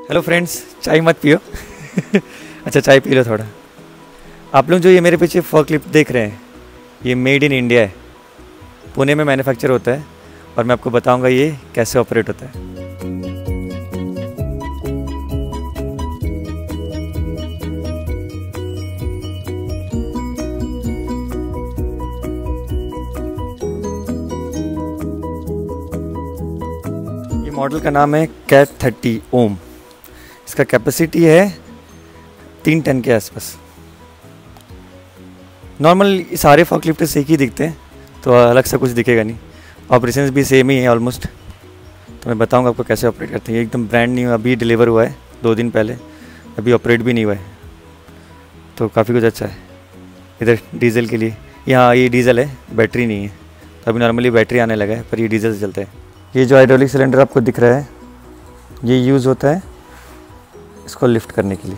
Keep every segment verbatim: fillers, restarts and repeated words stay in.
Hello friends, चाय मत पियो। अच्छा चाय पी लो थोड़ा। आप लोग जो ये मेरे पीछे फॉर्कलिफ्ट देख रहे हैं, ये मेड इन इंडिया है, पुणे में मैन्युफैक्चर होता है और मैं आपको बताऊंगा ये कैसे ऑपरेट होता है। ये मॉडल का नाम है कैट थर्टी ओम। इसका कैपेसिटी है तीन टन के आसपास। नॉर्मल सारे फॉर्कलिफ्ट एक ही दिखते हैं, तो अलग से कुछ दिखेगा नहीं। ऑपरेशंस भी सेम ही है ऑलमोस्ट। तो मैं बताऊंगा आपको कैसे ऑपरेट करते हैं। ये एकदम ब्रांड न्यू अभी डिलीवर हुआ है दो दिन पहले, अभी ऑपरेट भी नहीं हुआ है, तो काफ़ी कुछ अच्छा है। इधर डीजल के लिए, यहाँ ये डीजल है, बैटरी नहीं है। तो अभी नॉर्मली बैटरी आने लगा है, पर ये डीजल से चलता है। ये जो हाइड्रोलिक सिलेंडर आपको दिख रहा है, ये यूज़ होता है इसको लिफ्ट करने के लिए।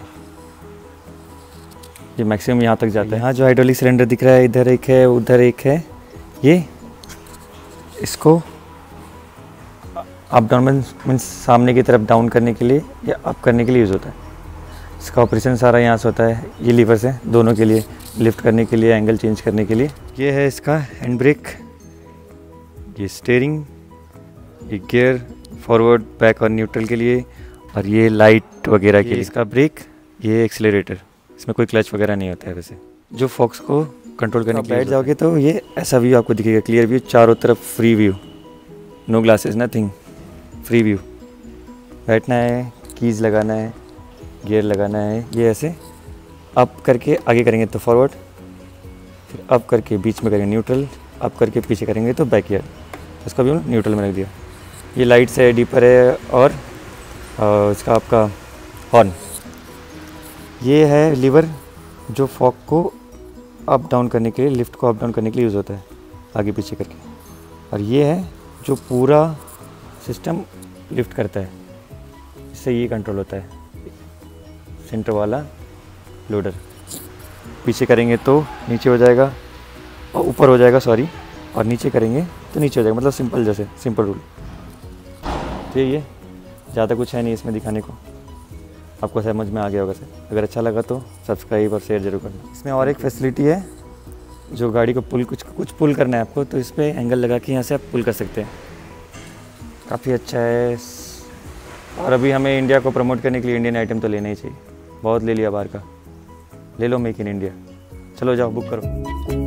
ये मैक्सिमम यहाँ तक जाता है। यहाँ जो हाइड्रोलिक सिलेंडर दिख रहा है, इधर एक है, उधर एक है, ये इसको अप डाउन मीन्स सामने की तरफ डाउन करने के लिए या अप करने के लिए यूज़ होता है। इसका ऑपरेशन सारा यहाँ से होता है। ये लीवर्स हैं दोनों के लिए, लिफ्ट करने के लिए, एंगल चेंज करने के लिए। ये है इसका हैंड ब्रेक, ये स्टीयरिंग, ये गियर फॉरवर्ड, बैक और न्यूट्रल के लिए, और ये लाइट वगैरह के लिए। इसका ब्रेक, ये एक्सीलरेटर। इसमें कोई क्लच वगैरह नहीं होता है वैसे। जो फॉक्स को कंट्रोल करने के लिए बैठ जाओगे तो ये ऐसा व्यू आपको दिखेगा, क्लियर व्यू, चारों तरफ free view, no glasses nothing, free view. बैठना है, कीज़ लगाना है, गियर लगाना है, ये ऐसे अप करके आगे करेंगे तो फॉरवर्ड, फिर अप करके बीच में करेंगे न्यूट्रल, अप करके पीछे करेंगे तो बैक गियर। इसका भी न्यूट्रल में रख दिया। ये लाइट्स है, डीपर है, और आ, इसका आपका हॉर्न। ये है लीवर जो फॉग को अप डाउन करने के लिए, लिफ्ट को अप डाउन करने के लिए यूज़ होता है, आगे पीछे करके। और ये है जो पूरा सिस्टम लिफ्ट करता है, इससे ये कंट्रोल होता है। सेंटर वाला लोडर, पीछे करेंगे तो नीचे हो जाएगा, और ऊपर हो जाएगा सॉरी, और नीचे करेंगे तो नीचे हो जाएगा। मतलब सिंपल, जैसे सिंपल रूल। तो ये ज़्यादा कुछ है नहीं इसमें दिखाने को, आपको समझ में आ गया होगा सर। अगर अच्छा लगा तो सब्सक्राइब और शेयर जरूर करना। इसमें और एक फैसिलिटी है, जो गाड़ी को पुल कुछ कुछ पुल करना है आपको, तो इस पर एंगल लगा के यहाँ से आप पुल कर सकते हैं। काफ़ी अच्छा है। और अभी हमें इंडिया को प्रमोट करने के लिए इंडियन आइटम तो लेना ही चाहिए। बहुत ले लिया बाहर का, ले लो मेक इन इंडिया। चलो जाओ बुक करो।